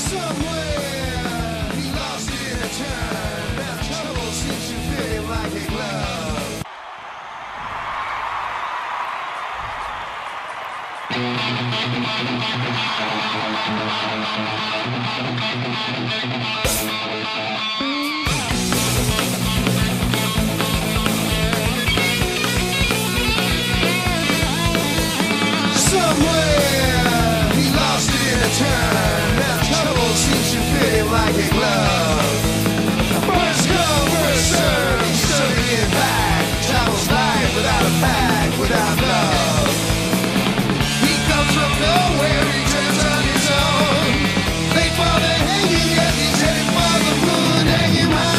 Somewhere he lost it in a turn. Now trouble seems to fit him like a glove. Somewhere he lost it in a turn. Now trouble seems to fit him like a glove. First come, first serve, he's serving it back. Travels life without a pack, without love. He comes from nowhere, he turns on his own. Late for the hanging, yet he's heading for the moon, hanging high.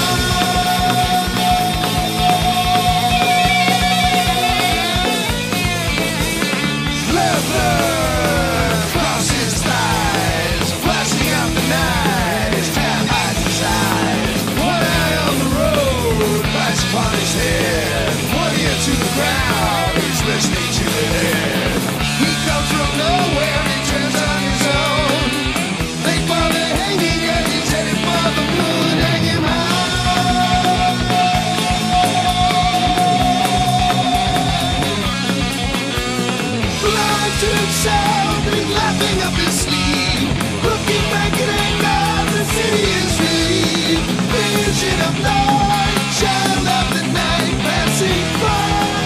Leather across his thighs, flashing out the night. His tab hides his eyes. One eye on the road, lights upon his head. One ear to the ground, he's listening to the dead. He comes from nowhere, he turns on his own. Late for the hanging, and he's headed for the moon, hanging high. Blind to himself, he's laughing up his sleeve. Looking back at anger, the city is relieved. Vision of light, child of the night, passing by.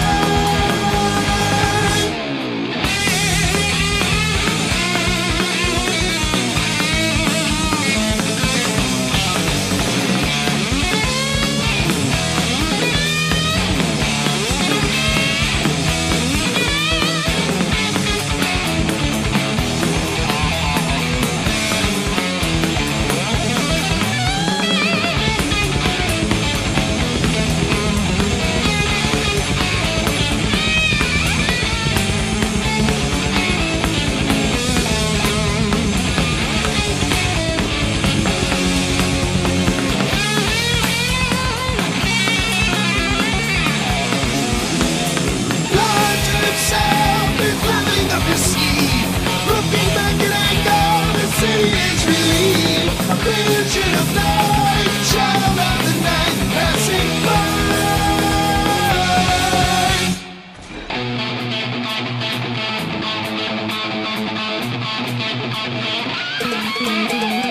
Blind to himself, he's laughing up his sleeve. Looking back at anger, the city is relieved. A vision of light, child of the night, passing by.